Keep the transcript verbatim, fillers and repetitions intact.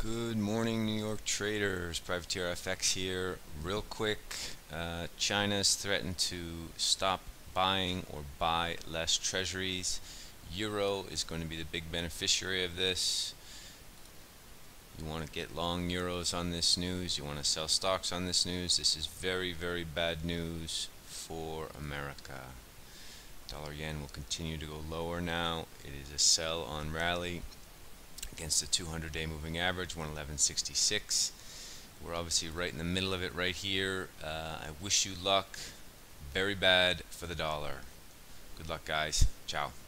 Good morning, New York traders. PrivateerFX here. Real quick, uh, China's threatened to stop buying or buy less treasuries. Euro is going to be the big beneficiary of this. You want to get long euros on this news. You want to sell stocks on this news. This is very, very bad news for America. Dollar yen will continue to go lower now. It is a sell on rally against the two hundred day moving average, one eleven sixty-six. We're obviously right in the middle of it right here. Uh, I wish you luck. Very bad for the dollar. Good luck, guys. Ciao.